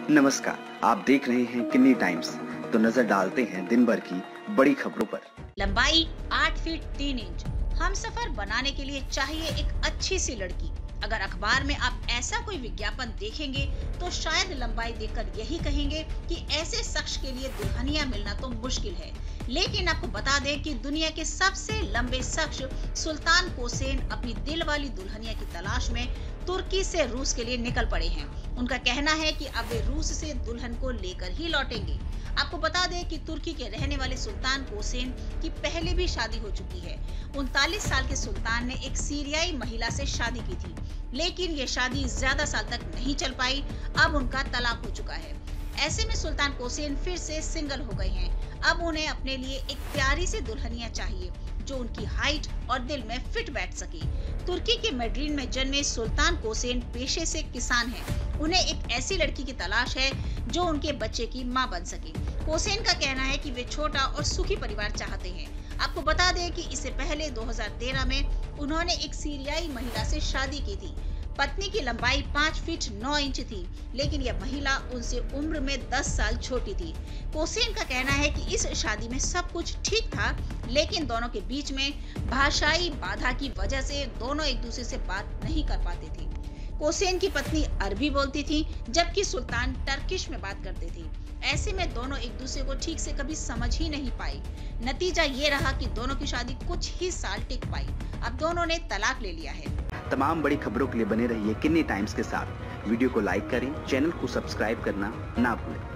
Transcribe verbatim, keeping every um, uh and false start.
नमस्कार, आप देख रहे हैं किन्नी टाइम्स। तो नजर डालते हैं दिन भर की बड़ी खबरों पर। लंबाई आठ फीट तीन इंच, हमसफर बनाने के लिए चाहिए एक अच्छी सी लड़की। अगर अखबार में आप ऐसा कोई विज्ञापन देखेंगे तो शायद लंबाई देखकर यही कहेंगे कि ऐसे शख्स के लिए दुल्हनिया मिलना तो मुश्किल है। लेकिन आपको बता दें कि दुनिया के सबसे लंबे शख्स सुल्तान कोसेन अपनी दिल वाली दुल्हनिया की तलाश में तुर्की से रूस के लिए निकल पड़े हैं। उनका कहना है कि अब वे रूस से दुल्हन को लेकर ही लौटेंगे। आपको बता दें कि तुर्की के रहने वाले सुल्तान कोसेन की पहले भी शादी हो चुकी है। उनतालीस साल के सुल्तान ने एक सीरियाई महिला से शादी की थी, लेकिन ये शादी ज्यादा साल तक नहीं चल पाई। अब उनका तलाक हो चुका है। ऐसे में सुल्तान कोसेन फिर से सिंगल हो गए हैं। अब उन्हें अपने लिए एक प्यारी सी दुल्हनिया चाहिए जो उनकी हाइट और दिल में फिट बैठ सके। तुर्की के मैड्रिड में जन्मे सुल्तान कोसेन पेशे से किसान हैं। उन्हें एक ऐसी लड़की की तलाश है जो उनके बच्चे की मां बन सके। कोसेन का कहना है कि वे छोटा और सुखी परिवार चाहते हैं। आपको बता दें कि इससे पहले दो हज़ार तेरह में उन्होंने एक सीरियाई महिला से शादी की थी। पत्नी की लंबाई पाँच फीट नौ इंच थी, लेकिन यह महिला उनसे उम्र में दस साल छोटी थी। कोसेन का कहना है कि इस शादी में सब कुछ ठीक था, लेकिन दोनों के बीच में भाषाई बाधा की वजह से दोनों एक दूसरे से बात नहीं कर पाते थे। कोसेन की पत्नी अरबी बोलती थी, जबकि सुल्तान टर्किश में बात करते थे। ऐसे में दोनों एक दूसरे को ठीक से कभी समझ ही नहीं पाए। नतीजा ये रहा कि दोनों की शादी कुछ ही साल टिक पाई। अब दोनों ने तलाक ले लिया है। तमाम बड़ी खबरों के लिए बने रहिए किन्नी टाइम्स के साथ। वीडियो को लाइक करें, चैनल को सब्सक्राइब करना ना भूलें।